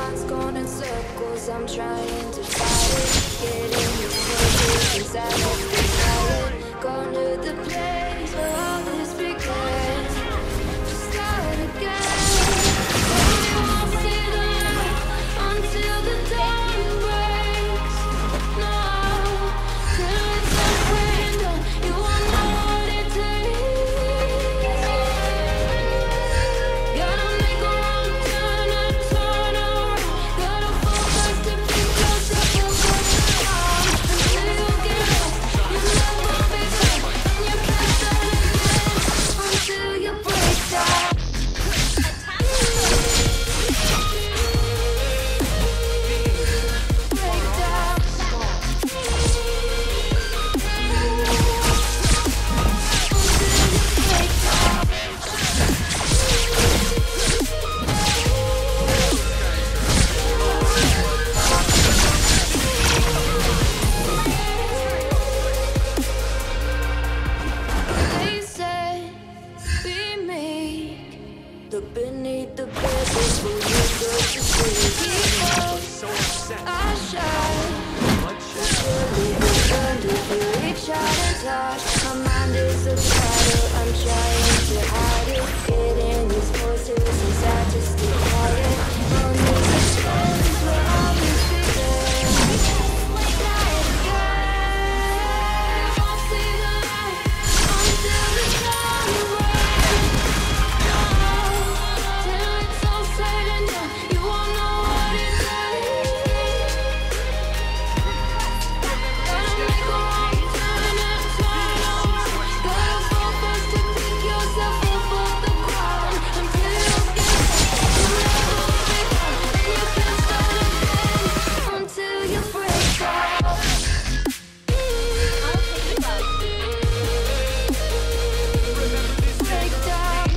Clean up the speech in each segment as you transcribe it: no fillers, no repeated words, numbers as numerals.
mind's going in circles. I'm trying to fight it. Getting these places inside of the quiet. Going to the place where all this began. To start again. Only won't see the light until the dawn breaks. No, till it's all said and done, you won't know what it takes. Gotta make a wrong turn and turn around. Gotta focus to pick yourself up off the ground. Until you get lost, you never be back, and you can't start again until you break down. Break down. Break down. They said, be meek. Look beneath the surface for you good to see. I shine. Surely we'll burn if you reach out and touch. My mind is a battle, I'm trying to hide it. Getting these voices inside to stay quiet. Only the stories where all this began. Start again. Won't see the light until the dawn breaks. Till it's all said and done, you won't know what it takes. Gotta make a wrong turn and turn around. Gotta focus to pick yourself up off the ground. Until you get lost, you never be back, and you can't start again until you break down. Break down.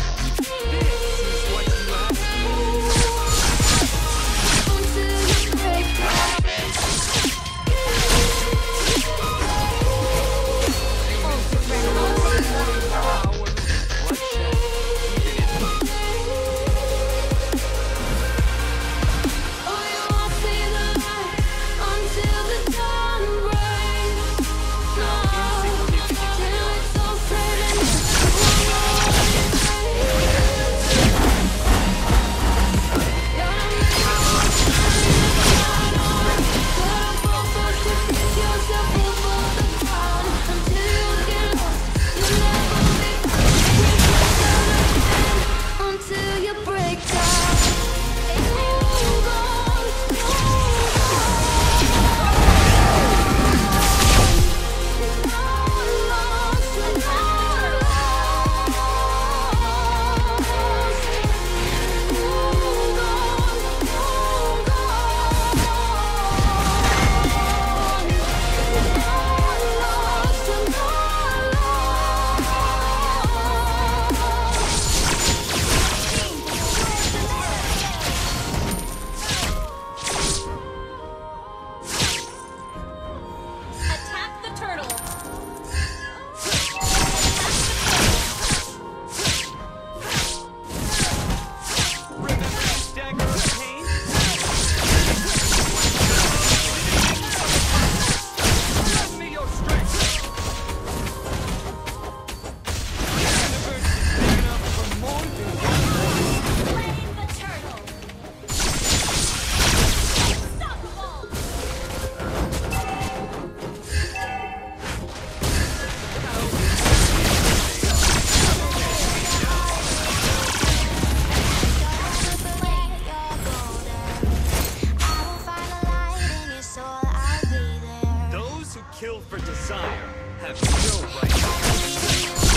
Until you break down. Oh, you won't see the light until the dawn breaks. No, till it's all said and done, you won't know what it takes. Gotta make a wrong turn and turn around. Gotta focus to pick yourself up off the ground. Until you get lost, you'll never be back. You can't start again until you break down. Attack the turtle. Dagger of pain. Lend me your strength. The universe is big enough for more than one voice. Blame the turtle. Unstoppable. Those who kill for desire have no right.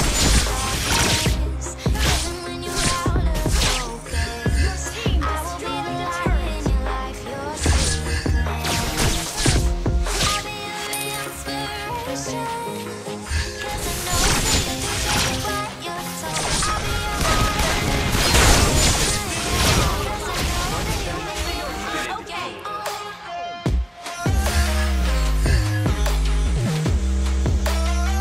Okay.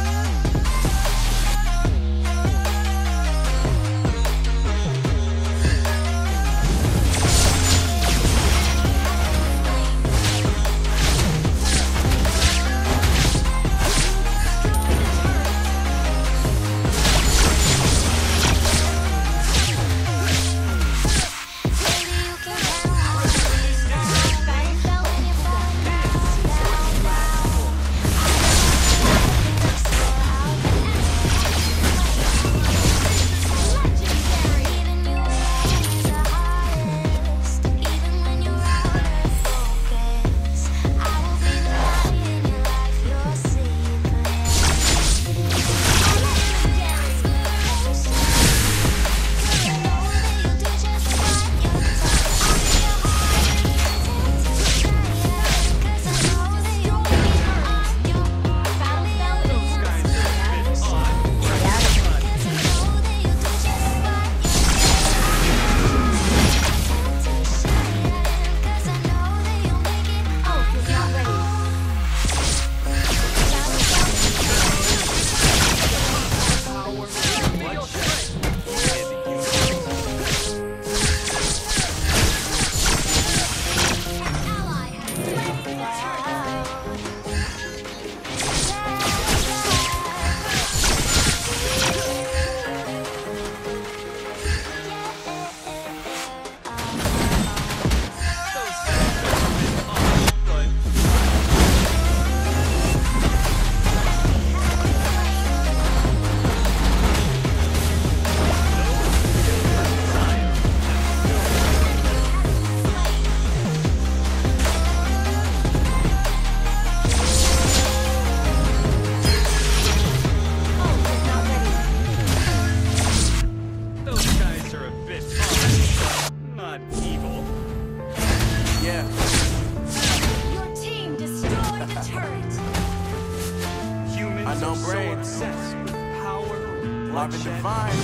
Got no brain. Marvin Divine.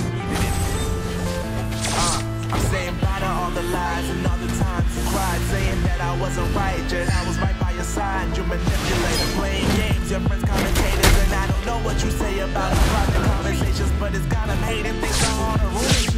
I'm saying bye to all the lies and all the times you cried, saying that I wasn't right, yet I was right by your side. You manipulator, playing games, your friends commentators, and I don't know what you say about our private conversations, but it's got them hating things are hard to ruin.